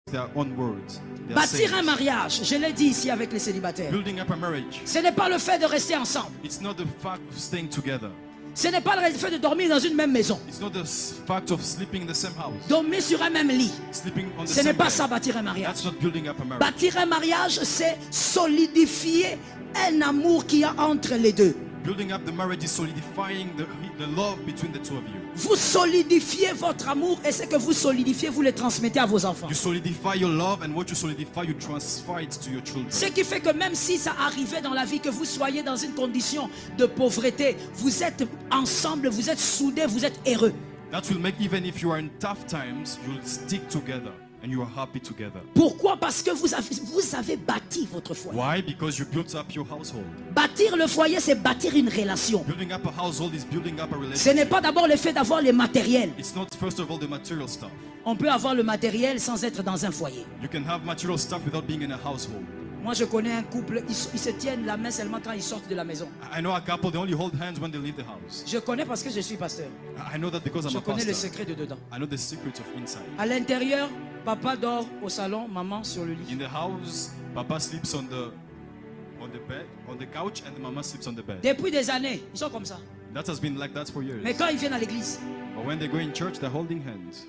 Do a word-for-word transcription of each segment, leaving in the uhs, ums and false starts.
their own words. Bâtir un mariage, je l'ai dit ici avec les célibataires. Building up a marriage. Ce n'est pas le fait de rester ensemble. It's not the fact of staying together. Ce n'est pas le fait de dormir dans une même maison. It's not the fact of sleeping in the same house. Dormir sur un même lit. Sleeping on the Ce n'est same pas bed. ça bâtir un mariage. That's not building up a marriage. Bâtir un mariage, c'est solidifier un amour qu'il y a entre les deux. Building up the marriage is solidifying the, the love between the two of you. Vous solidifiez votre amour et ce que vous solidifiez, vous le transmettez à vos enfants. You solidify your love, and what you solidify, you transfer it to your children. Ce qui fait que même si ça arrivait dans la vie, que vous soyez dans une condition de pauvreté, vous êtes ensemble, vous êtes soudés, vous êtes heureux. That will make, even if you are in tough times, you'll stick together and you are happy together. Pourquoi? Parce que vous avez, vous avez bâti votre foyer. Why? Because you built up your household. Bâtir le foyer, c'est bâtir une relation. Building up a household is building up a Ce relationship. n'est pas d'abord le fait d'avoir les matériels. It's not first of all the material stuff. On peut avoir le matériel sans être dans un foyer. You can have material stuff without being in a household. Moi, je connais un couple, ils, ils se tiennent la main seulement quand ils sortent de la maison. I know a couple, they only hold hands when they leave the house. Je connais parce que je suis pasteur. I know that because I'm Je a connais le pastor. secret de dedans. I know the secrets of inside. À l'intérieur, papa dort au salon, maman sur le lit. In the house, Papa sleeps on the on the bed, on the couch, and the mama sleeps on the bed. Depuis des années, ils sont comme ça. That has been like that for years. Mais quand ils viennent à l'église, But when they go in church, they're holding hands.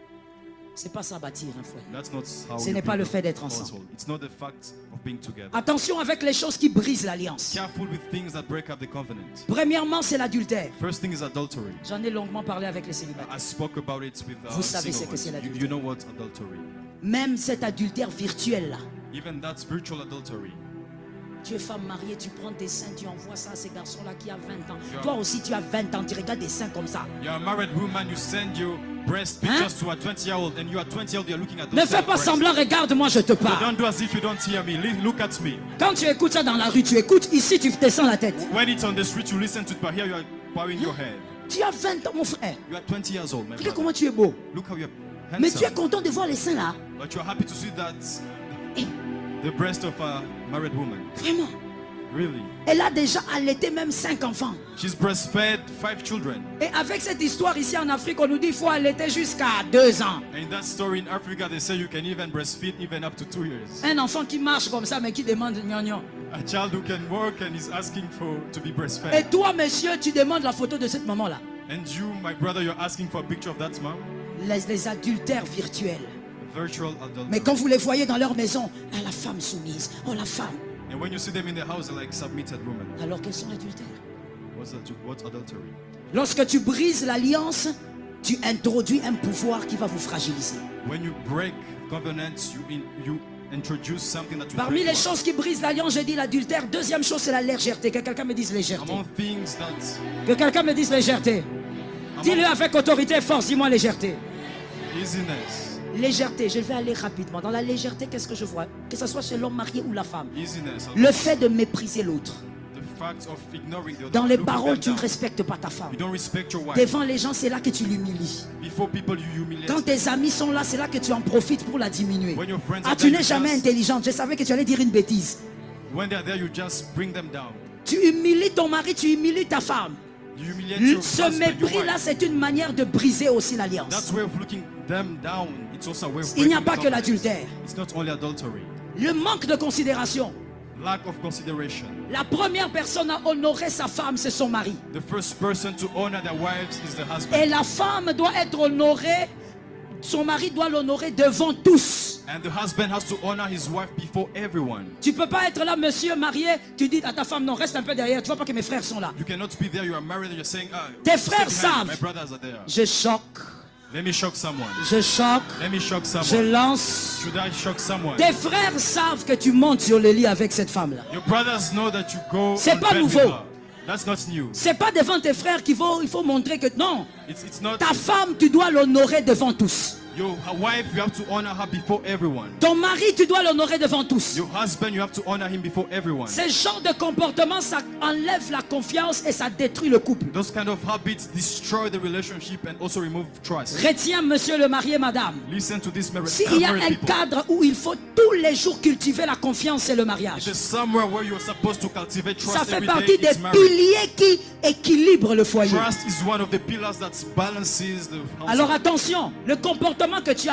c'est pas ça bâtir un foyer. That's not how Ce you n'est pas build le a fait d'être ensemble. household. It's not the fact of being together. Attention avec les choses qui brisent l'alliance. Careful with things that break up the covenant. Premièrement, c'est l'adultère. First thing is adultery. J'en ai longuement parlé avec les célibataires. I spoke about it with uh, Vous savez single ce que c'est ones. You, l'adultère. you know what adultery? Même cet adultère virtuel là. Even that's virtual adultery. Tu es femme mariée, tu prends tes seins, tu envoies ça à ces garçons-là qui ont vingt ans. Yeah. Toi aussi, tu as vingt ans, tu regardes des seins comme ça. You're a married woman, you send your breast pictures to a twenty year old, and you are twenty year old, you're looking at those Ne fais kind of pas breasts. semblant, regarde-moi, je te But parle. don't do as if you don't hear me. Li- Look at me. Quand tu écoutes ça dans la rue, tu écoutes, ici, tu descends la tête. When it's on the street, you listen to it, but here you are bowing your head. Tu as vingt ans, mon frère. You are twenty years old, my Regarde brother. comment tu es beau. Look how you're Mais tu es handsome. content de voir les seins là. But you're happy to see that Eh, the breast of a married woman. vraiment. Really? Elle a déjà allaité même cinq enfants. She's breastfed five children. Et avec cette histoire ici en Afrique, on nous dit qu'il faut allaiter jusqu'à deux ans. And in that story in Africa, they say you can even breastfeed even up to two years. Un enfant qui marche comme ça, mais qui demande gnagnon. A child who can work and is asking for to be Et breastfed. toi, monsieur, tu demandes la photo de cette maman-là. And you, my brother, you're asking for a picture of that mom? Les, les adultères virtuels. Virtual adultery. Mais quand vous les voyez dans leur maison, ah, la femme soumise, oh la femme. And when you see them in the house, they're like submitted women. Alors qu'elles sont adultères. What's, that, what's adultery? Lorsque tu brises l'alliance, tu introduis un pouvoir qui va vous fragiliser. When you break covenants, you in, you introduce something that you Parmi break les once. choses qui brisent l'alliance, j'ai dit l'adultère. Deuxième chose, c'est la légèreté. Que quelqu'un me dise légèreté. Among things that Que quelqu'un me dise légèreté. Dis-le avec autorité et force, dis-moi légèreté. easiness, Légèreté, je vais aller rapidement. Dans la légèreté, qu'est-ce que je vois? Que ce soit chez l'homme marié ou la femme. easiness, Le fait de mépriser l'autre. the fact of ignoring the other. Dans les Looking paroles, them tu ne down. respectes pas ta femme. You don't respect your wife. Devant les gens, c'est là que tu l'humilies. Before people, you humiliate. Quand tes amis sont là, c'est là que tu en profites pour la diminuer. When your friends Ah, are tu there, n'es you jamais just- intelligente. Je savais que tu allais dire une bêtise. When they're there, you just bring them down. Tu humilies ton mari, tu humilies ta femme. You humiliate your Ce husband, your mépris-là, wife. c'est une manière de briser aussi l'alliance. That's way of looking them down. It's also a way of Il n'y a breaking pas the que covenant. l'adultère. It's not only adultery. Le manque de considération. Lack of consideration. La première personne à honorer sa femme, c'est son mari. The first person to honor their wives is the husband. Et la femme doit être honorée, son mari doit l'honorer devant tous. And the husband has to honor his wife before everyone. Tu peux pas être là, monsieur marié, tu dis à ta femme, non, reste un peu derrière, tu vois pas que mes frères sont là. You cannot be there, you are married and you're saying, ah, Tes stay frères behind me. savent. My brothers are there. Je choque, Let me shock someone. je choque, Let me shock je someone. lance. Should I shock someone? Tes frères savent que tu montes sur le lit avec cette femme-là. Your brothers know that you go C'est on pas bed with nouveau. her. That's not new. C'est pas devant tes frères qu'il faut, il faut montrer que non. It's, it's not Ta femme, tu dois l'honorer devant tous. your wife, you have to honor her before everyone. Ton mari, tu dois l'honorer devant tous. Your husband, you have to honor him before everyone. Ce genre de comportement, ça enlève la confiance et ça détruit le couple. Those kind of habits destroy the relationship and also remove trust. Retiens, monsieur le marié, madame. Listen to this, married, S'il y a married un people. cadre où il faut tous les jours cultiver la confiance, c'est le mariage. There's somewhere where you're supposed to cultivate trust Ça fait every partie day. des It's marriage. piliers qui équilibrent le foyer. Trust is one of the pillars that balances the household. Alors attention, le comportement que tu as là,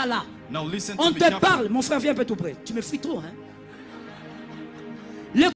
Now listen to On me te carefully. parle, mon frère, viens un peu tout près. Tu me fuis trop, hein.